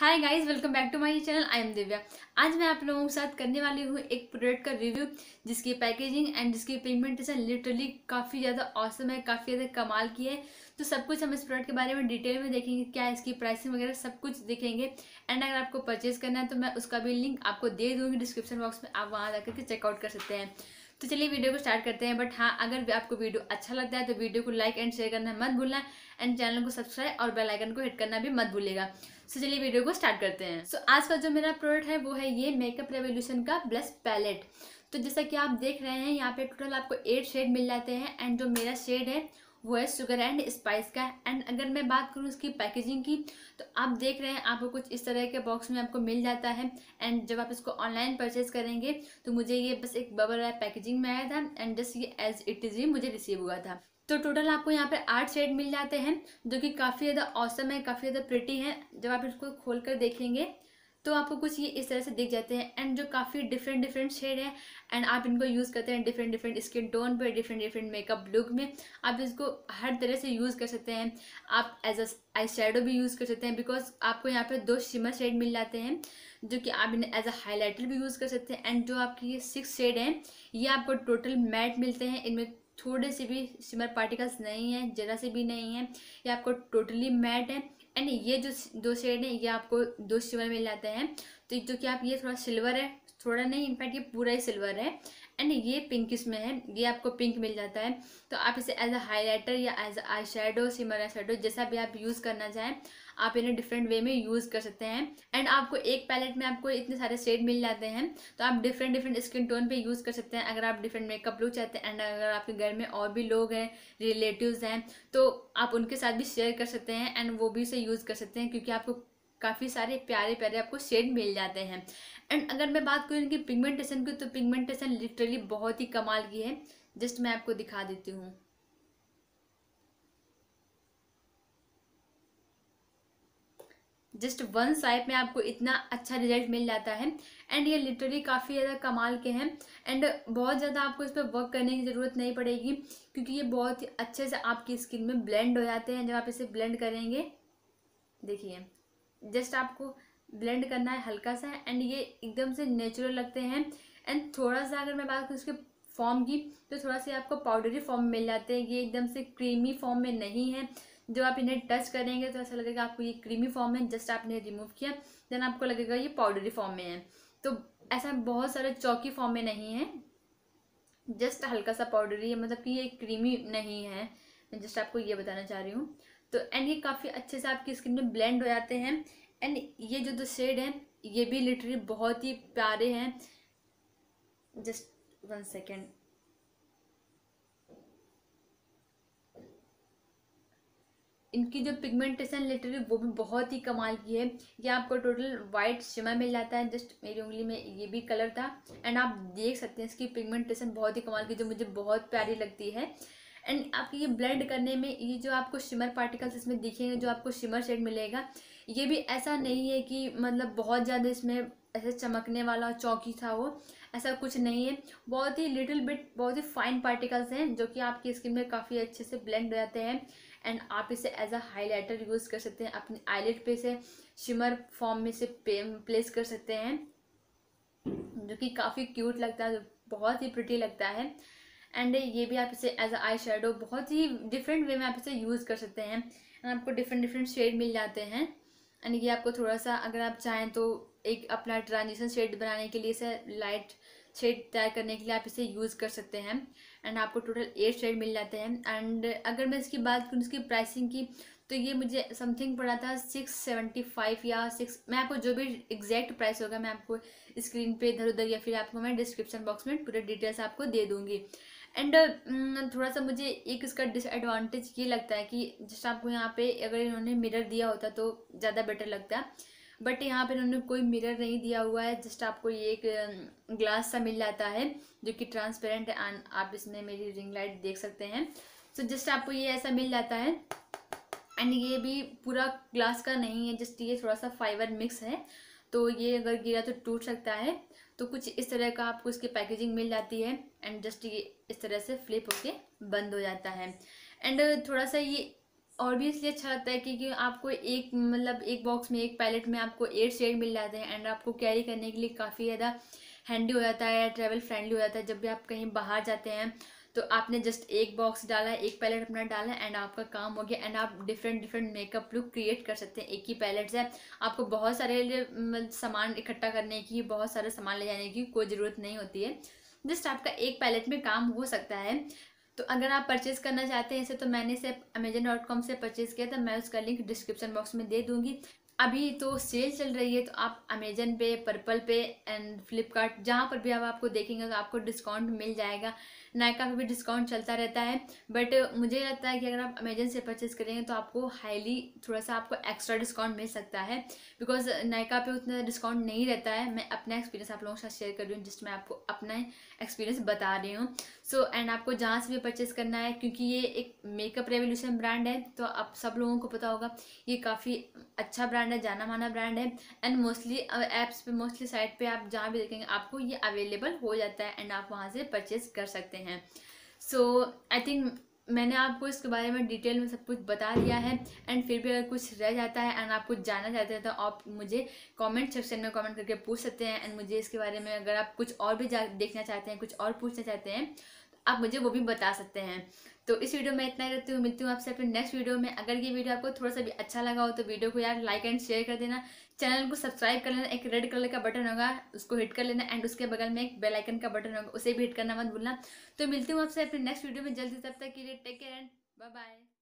Hi guys, welcome back to my channel. I am Divya. आज मैं आप लोगों के साथ करने वाली हूँ एक प्रोडक्ट का रिव्यू जिसकी पैकेजिंग एंड जिसकी पिगमेंटेशन लिटरली काफ़ी ज़्यादा ऑसम है, काफ़ी ज़्यादा कमाल की है। तो सब कुछ हम इस प्रोडक्ट के बारे में डिटेल में देखेंगे, क्या है इसकी प्राइसिंग वगैरह सब कुछ देखेंगे। एंड अगर आपको परचेज करना है तो मैं उसका भी लिंक आपको दे दूँगी डिस्क्रिप्शन बॉक्स में, आप वहाँ जाकर के चेकआउट कर सकते हैं। तो चलिए वीडियो को स्टार्ट करते हैं। बट हाँ, अगर आपको वीडियो अच्छा लगता है तो वीडियो को लाइक एंड शेयर करना मत भूलना एंड चैनल को सब्सक्राइब और बेल आइकन को हिट करना भी मत भूलिएगा। सो चलिए वीडियो को स्टार्ट करते हैं। सो आज का जो मेरा प्रोडक्ट है वो है ये मेकअप रेवोल्यूशन का ब्लश पैलेट। तो जैसा कि आप देख रहे हैं यहाँ पे टोटल आपको 8 शेड मिल जाते हैं एंड जो मेरा शेड है वो है शुगर एंड स्पाइस का। एंड अगर मैं बात करूँ इसकी पैकेजिंग की तो आप देख रहे हैं आपको कुछ इस तरह के बॉक्स में आपको मिल जाता है। एंड जब आप इसको ऑनलाइन परचेज करेंगे तो मुझे ये बस एक बबल रैप पैकेजिंग में आया था एंड जस्ट ये एज इट इज ही मुझे रिसीव हुआ था। तो टोटल आपको यहाँ पे 8 शेड मिल जाते हैं जो कि काफ़ी ज़्यादा ऑसम है, काफ़ी ज़्यादा प्रिटी है। जब आप इसको खोल कर देखेंगे तो आपको कुछ ये इस तरह से दिख जाते हैं एंड जो काफ़ी डिफरेंट शेड है एंड आप इनको यूज़ करते हैं डिफरेंट स्किन टोन पे, डिफरेंट मेकअप लुक में। आप इसको हर तरह से यूज़ कर सकते हैं। आप एज अ आई शेडो भी यूज़ कर सकते हैं बिकॉज आपको यहाँ पे 2 शिमर शेड मिल जाते हैं जो कि आप इन्हें एज अ हाईलाइटर भी यूज़ कर सकते हैं। एंड जो आपकी ये 6 शेड हैं ये आपको टोटल मैट मिलते हैं। इनमें थोड़े से भी शिमर पार्टिकल्स नहीं है, जरा से भी नहीं है, ये आपको टोटली मैट है। एंड ये जो 2 शेड है ये आपको 2 शिमर मिल जाते हैं। तो जो कि आप ये थोड़ा सिल्वर है, थोड़ा नहीं इनफैक्ट ये पूरा ही सिल्वर है एंड ये पिंकिश में है, ये आपको पिंक मिल जाता है। तो आप इसे एज अ हाईलाइटर या as a eyeshadow, shimmer eyeshadow जैसा भी आप यूज़ करना चाहें आप इन्हें डिफरेंट वे में यूज़ कर सकते हैं। एंड आपको एक पैलेट में आपको इतने सारे शेड मिल जाते हैं तो आप डिफरेंट स्किन टोन पे यूज़ कर सकते हैं। अगर आप डिफरेंट मेकअप लुक चाहते हैं एंड अगर आपके घर में और भी लोग हैं, रिलेटिव्स हैं, तो आप उनके साथ भी शेयर कर सकते हैं एंड वो भी इसे यूज़ कर सकते हैं क्योंकि आपको काफ़ी सारे प्यारे प्यारे आपको शेड मिल जाते हैं। एंड अगर मैं बात करूँ इनकी पिगमेंटेशन की तो पिगमेंटेशन लिटरली बहुत ही कमाल की है। जस्ट मैं आपको दिखा देती हूँ। जस्ट वन स्वाइप में आपको इतना अच्छा रिजल्ट मिल जाता है एंड ये लिटरली काफ़ी ज़्यादा कमाल के हैं। एंड बहुत ज़्यादा आपको इस पर वर्क करने की ज़रूरत नहीं पड़ेगी क्योंकि ये बहुत ही अच्छे से आपकी स्किन में ब्लेंड हो जाते हैं। जब आप इसे ब्लेंड करेंगे, देखिए जस्ट आपको ब्लेंड करना है हल्का सा एंड ये एकदम से नेचुरल लगते हैं। एंड थोड़ा सा अगर मैं बात करूँ इसके फॉर्म की तो थोड़ा सा आपको पाउडरी फॉर्म में मिल जाते हैं, ये एकदम से क्रीमी फॉर्म में नहीं है। जब आप इन्हें टच करेंगे तो ऐसा लगेगा आपको ये क्रीमी फॉर्म में, जस्ट आपने रिमूव किया देन आपको लगेगा ये पाउडरी फॉर्म में है। तो ऐसा बहुत सारे चौकी फॉर्म में नहीं है, जस्ट हल्का सा पाउडरी है, मतलब कि ये क्रीमी नहीं है। मैं जस्ट आपको ये बताना चाह रही हूँ। तो एंड ये काफ़ी अच्छे से आपकी स्किन में ब्लेंड हो जाते हैं। एंड ये जो 2 शेड हैं ये भी लिटरली बहुत ही प्यारे हैं। Just 1 second. इनकी जो पिगमेंटेशन लिटरली वो भी बहुत ही कमाल की है। ये आपको टोटल वाइट शिमर मिल जाता है, जस्ट मेरी उंगली में ये भी कलर था एंड आप देख सकते हैं इसकी पिगमेंटेशन बहुत ही कमाल की जो मुझे बहुत प्यारी लगती है। एंड आपकी ये ब्लेंड करने में ये जो आपको शिमर पार्टिकल्स इसमें दिखेंगे, जो आपको शिमर शेड मिलेगा, ये भी ऐसा नहीं है कि मतलब बहुत ज़्यादा इसमें ऐसे चमकने वाला चौकी था वो, ऐसा कुछ नहीं है। बहुत ही लिटिल बिट, बहुत ही फाइन पार्टिकल्स हैं जो कि आपकी स्किन में काफ़ी अच्छे से ब्लेंड हो जाते हैं। एंड आप इसे एज अ हाईलाइटर यूज़ कर सकते हैं, अपनी आईलिड पे से शिमर फॉर्म में से प्लेस कर सकते हैं जो कि काफ़ी क्यूट लगता है, बहुत ही प्रिटी लगता है। एंड ये भी आप इसे एज अ आई शेडो बहुत ही डिफरेंट वे में आप इसे यूज़ कर सकते हैं एंड आपको डिफरेंट शेड मिल जाते हैं। एंड ये आपको थोड़ा सा अगर आप चाहें तो एक अपना ट्रांजिशन शेड बनाने के लिए, इसे लाइट शेड तैयार करने के लिए आप इसे यूज़ कर सकते हैं। एंड आपको टोटल 8 शेड मिल जाते हैं। एंड अगर मैं इसकी बात करूँ इसकी प्राइसिंग की तो ये मुझे समथिंग पड़ा था 675 या 6, मैं आपको जो भी एग्जैक्ट प्राइस होगा मैं आपको स्क्रीन पे इधर उधर या फिर आपको मैं डिस्क्रिप्शन बॉक्स में पूरे डिटेल्स आपको दे दूँगी। एंड थोड़ा सा मुझे एक इसका डिसएडवांटेज ये लगता है कि जैसे आपको यहाँ पे अगर इन्होंने मिरर दिया होता तो ज़्यादा बेटर लगता, बट यहाँ पे इन्होंने कोई मिरर नहीं दिया हुआ है। जस्ट आपको ये एक ग्लास सा मिल जाता है जो कि ट्रांसपेरेंट है एंड आप इसमें मेरी रिंग लाइट देख सकते हैं। सो जस्ट आपको ये ऐसा मिल जाता है एंड ये भी पूरा ग्लास का नहीं है, जस्ट ये थोड़ा सा फाइबर मिक्स है तो ये अगर गिरा तो टूट सकता है। तो कुछ इस तरह का आपको इसकी पैकेजिंग मिल जाती है एंड जस्ट ये इस तरह से फ्लिप होके बंद हो जाता है। एंड थोड़ा सा ये और भी इसलिए अच्छा लगता है क्योंकि आपको एक मतलब एक बॉक्स में एक पैलेट में आपको 8 शेड मिल जाते हैं एंड आपको कैरी करने के लिए काफ़ी ज़्यादा हैंडी हो जाता है, ट्रैवल फ्रेंडली हो जाता है। जब भी आप कहीं बाहर जाते हैं तो आपने जस्ट एक बॉक्स डाला, एक पैलेट अपना डाला एंड आपका काम हो गया एंड आप different different makeup look create कर सकते हैं। एक ही पैलेट से आपको बहुत सारे सामान इकट्ठा करने की, बहुत सारे सामान ले जाने की कोई ज़रूरत नहीं होती है। जस्ट आपका एक पैलेट में काम हो सकता है। तो अगर आप परचेज करना चाहते हैं इसे, तो मैंने इसे Amazon.com से परचेज किया था। मैं उसका लिंक डिस्क्रिप्शन बॉक्स में दे दूंगी। अभी तो सेल चल रही है, तो आप अमेजन पे, पर्पल पे एंड फ्लिपकार्ट जहाँ पर भी आप आपको देखेंगे तो आपको डिस्काउंट मिल जाएगा। नायका पे भी डिस्काउंट चलता रहता है, बट मुझे लगता है कि अगर आप अमेजन से परचेज करेंगे तो आपको हाईली थोड़ा सा आपको एक्स्ट्रा डिस्काउंट मिल सकता है, बिकॉज नायका पे उतना डिस्काउंट नहीं रहता है। मैं अपना एक्सपीरियंस आप लोगों के साथ शेयर कर रही हूँ, जिसमें मैं आपको अपना एक्सपीरियंस बता रही हूँ। सो एंड आपको जहाँ से भी परचेज करना है, क्योंकि ये एक मेकअप रेवोल्यूशन ब्रांड है, तो आप सब लोगों को पता होगा ये काफ़ी अच्छा ब्रांड है, जाना माना ब्रांड है। एंड मोस्टली ऐप्स पे, मोस्टली साइट पे आप जहाँ भी देखेंगे आपको ये अवेलेबल हो जाता है एंड आप वहाँ से परचेज कर सकते हैं। सो आई थिंक मैंने आपको इसके बारे में डिटेल में सब कुछ बता दिया है। एंड फिर भी अगर कुछ रह जाता है एंड आप कुछ जानना चाहते हैं तो आप मुझे कमेंट सेक्शन में कमेंट करके पूछ सकते हैं। एंड मुझे इसके बारे में अगर आप कुछ और भी देखना चाहते हैं, कुछ और पूछना चाहते हैं, तो आप मुझे वो भी बता सकते हैं। तो इस वीडियो में इतना ही रखती हूँ, मिलती हूँ आपसे अपने नेक्स्ट वीडियो में। अगर ये वीडियो आपको थोड़ा सा भी अच्छा लगा हो तो वीडियो को यार लाइक एंड शेयर कर देना, चैनल को सब्सक्राइब कर लेना। एक रेड कलर का बटन होगा उसको हिट कर लेना एंड उसके बगल में एक बेल आइकन का बटन होगा उसे भी हिट करना मत भूलना। तो मिलती हूँ आपसे अपने नेक्स्ट वीडियो में जल्दी, तब तक के लिए take care and bye bye.